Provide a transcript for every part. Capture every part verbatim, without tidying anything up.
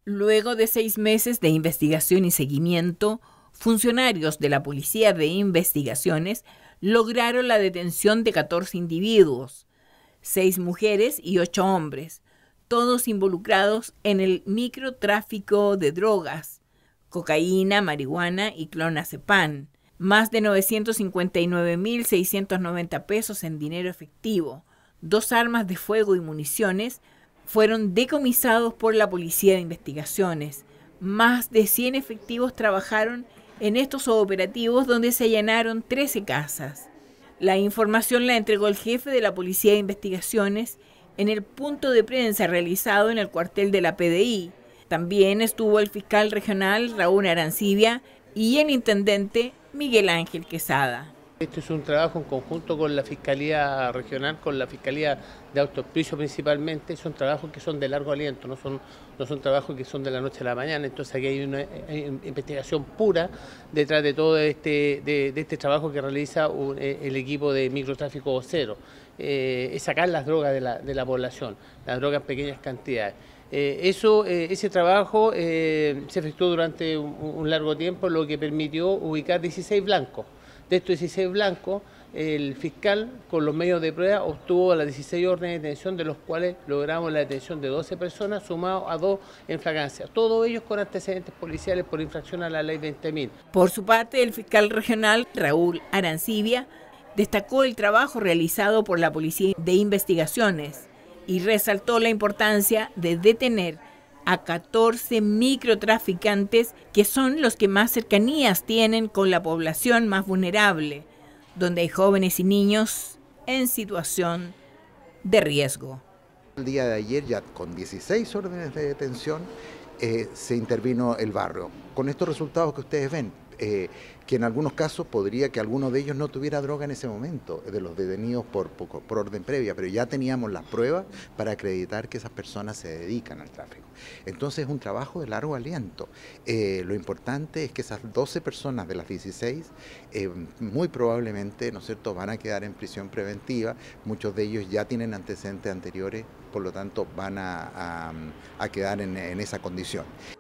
Luego de seis meses de investigación y seguimiento, funcionarios de la Policía de Investigaciones lograron la detención de catorce individuos, seis mujeres y ocho hombres, todos involucrados en el microtráfico de drogas, cocaína, marihuana y clonazepam, más de novecientos cincuenta y nueve mil seiscientos noventa pesos en dinero efectivo, dos armas de fuego y municiones fueron decomisados por la Policía de Investigaciones. Más de cien efectivos trabajaron en estos operativos donde se allanaron trece casas. La información la entregó el jefe de la Policía de Investigaciones en el punto de prensa realizado en el cuartel de la P D I. También estuvo el fiscal regional Raúl Arancibia y el intendente Miguel Ángel Quesada. Este es un trabajo en conjunto con la Fiscalía Regional, con la Fiscalía de Autoexplicio principalmente. Son trabajos que son de largo aliento, no son, no son trabajos que son de la noche a la mañana. Entonces aquí hay una hay investigación pura detrás de todo este, de, de este trabajo que realiza un, el equipo de microtráfico cero. Eh, es sacar las drogas de la, de la población, las drogas en pequeñas cantidades. Eh, eso, eh, ese trabajo eh, se efectuó durante un, un largo tiempo, lo que permitió ubicar dieciséis blancos. De estos dieciséis blancos, el fiscal, con los medios de prueba, obtuvo las dieciséis órdenes de detención, de los cuales logramos la detención de doce personas, sumado a dos en flagrancia. Todos ellos con antecedentes policiales por infracción a la ley veinte mil. Por su parte, el fiscal regional, Raúl Arancibia, destacó el trabajo realizado por la Policía de Investigaciones y resaltó la importancia de detener a catorce microtraficantes que son los que más cercanías tienen con la población más vulnerable, donde hay jóvenes y niños en situación de riesgo. El día de ayer, ya con dieciséis órdenes de detención, eh, se intervino el barrio. Con estos resultados que ustedes ven, eh, que en algunos casos podría que alguno de ellos no tuviera droga en ese momento, de los detenidos por, por, por orden previa, pero ya teníamos las pruebas para acreditar que esas personas se dedican al tráfico. Entonces es un trabajo de largo aliento. Eh, lo importante es que esas doce personas de las dieciséis eh, muy probablemente, ¿no es cierto?, van a quedar en prisión preventiva. Muchos de ellos ya tienen antecedentes anteriores, por lo tanto van a, a, a quedar en, en esa condición.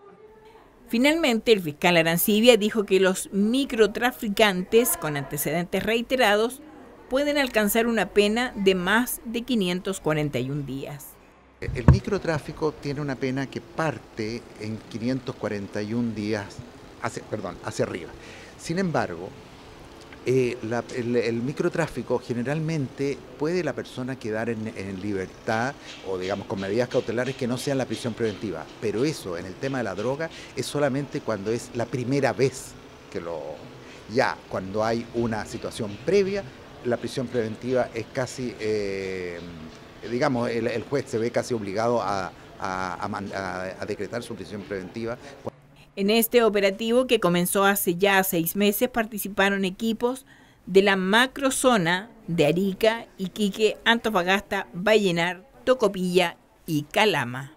Finalmente, el fiscal Arancibia dijo que los microtraficantes con antecedentes reiterados pueden alcanzar una pena de más de quinientos cuarenta y un días. El microtráfico tiene una pena que parte en quinientos cuarenta y un días, hacia, perdón, hacia arriba. Sin embargo, eh, la, el, el microtráfico generalmente puede la persona quedar en, en libertad o digamos con medidas cautelares que no sean la prisión preventiva, pero eso en el tema de la droga es solamente cuando es la primera vez que lo... Ya cuando hay una situación previa, la prisión preventiva es casi, eh, digamos, el, el juez se ve casi obligado a, a, a, a decretar su prisión preventiva. En este operativo, que comenzó hace ya seis meses, participaron equipos de la macrozona de Arica, Iquique, Antofagasta, Vallenar, Tocopilla y Calama.